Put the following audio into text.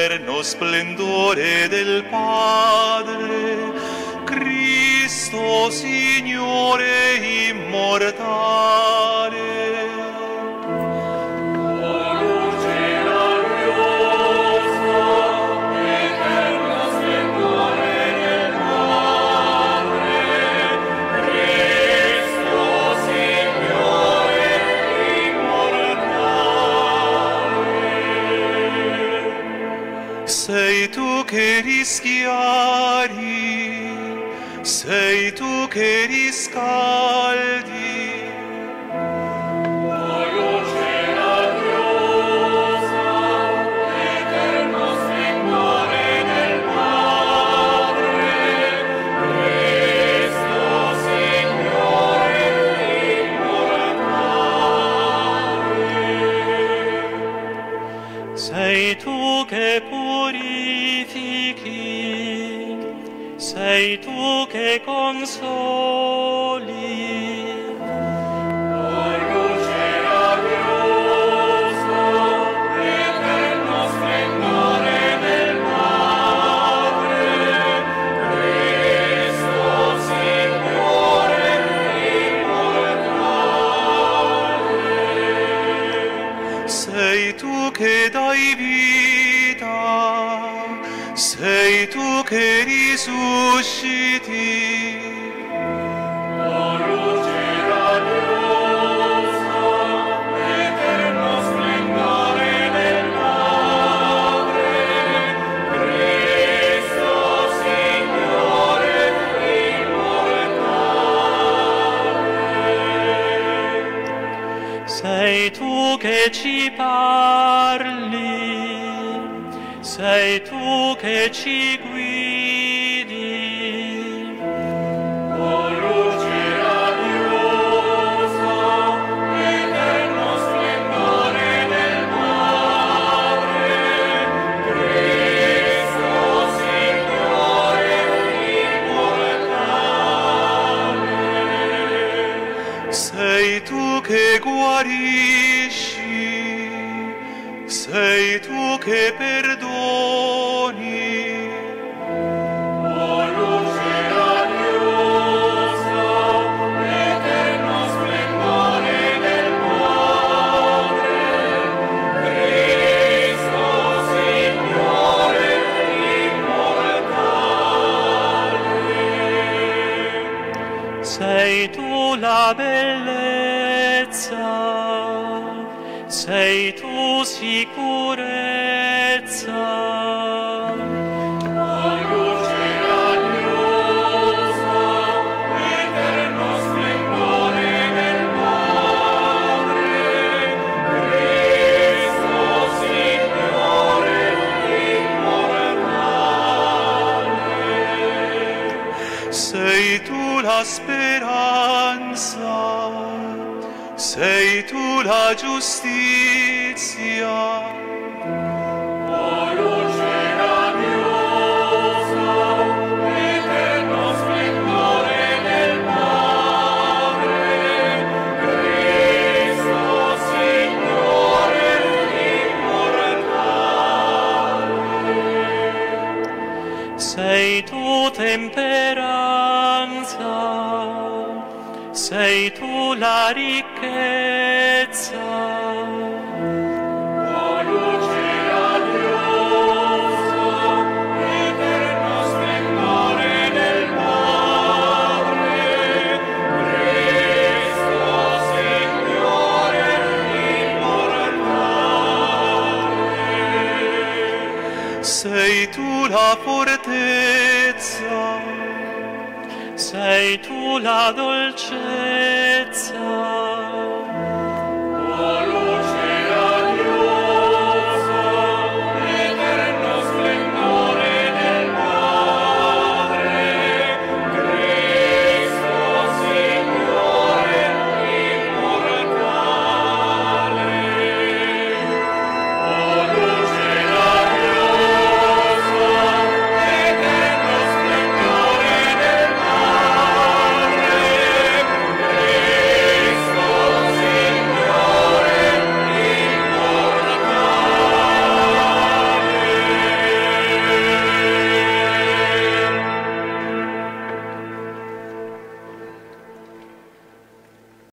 eterno splendore del Padre, Cristo Signore immortale. Sei tu che rischiari, sei tu che riscaldi. O luce radiosa, eterno splendore del Padre, Cristo Signore immortale. Sei tu che purifichi, sei tu che consoli. O luce radiosa, eterno splendore del Padre, Cristo Signore immortale. Sei tu che dai vita, sei tu che risusciti. O luce radiosa, eterno splendore del Padre, Cristo Signore immortale. Sei tu che ci parli, sei tu che ci guidi. O luce radiosa, eterno splendore del Padre, Cristo Signore immortale. Sei tu che guarisci, sei tu che perdoni. O luce radiosa, eterno splendore del Padre, Cristo Signore immortale. Sei tu la bellezza, sei tu sicurezza. O luce radiosa, eterno splendore del Padre, Cristo Signore immortale. Sei tu la speranza, sei tu la giustizia. O luce radiosa, eterno splendore del Padre, Cristo Signore immortale. Sei tu temperanza, sei tu la ricchezza. O luce radiosa, eterno splendore del Padre, Cristo Signore immortale. Sei tu la fortezza, Sei tu la dolcezza.